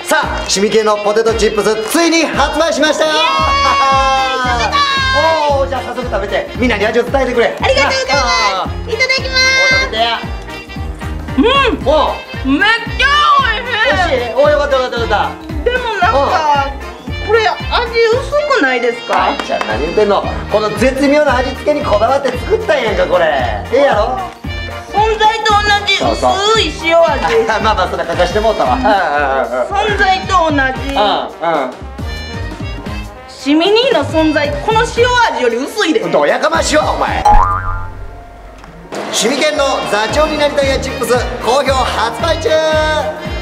さあ、シミ系のポテトチップスついに発売しましたよ。おお、じゃあ早速食べてみんなに味を伝えてくれ。 ありがとうございます。いただきます。 食べてや。 おめっちゃ美味しい。おお、よかったよかったよかっでもなんかこれ味薄くないですた。 か？ あいちゃん何言ってんの。この絶妙な味付けにこだわって作ったんやんかこれ。やろ。 存在と同じそうそう薄い塩味。 まあまあそれ書かしてもうたわ。 存在と同じ。シミニーの存在、この塩味より薄いで。 どやかましいわお前。シミケンの座長になりたいやチップス好評発売中。